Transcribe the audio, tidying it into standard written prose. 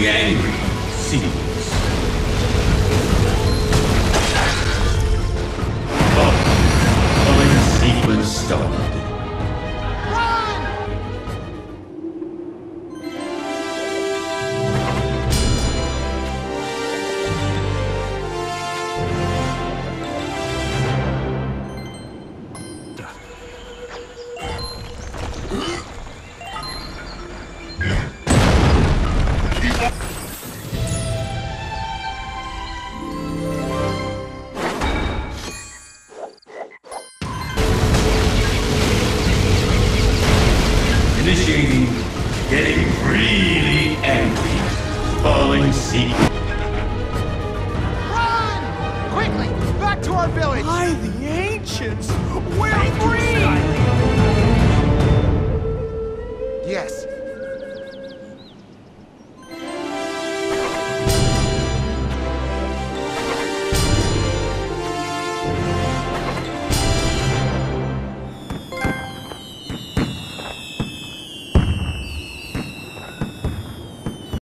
Getting angry seems. Following sequence started. Initiating, getting really angry. Following sequence. Run! Quickly, back to our village! By the ancients!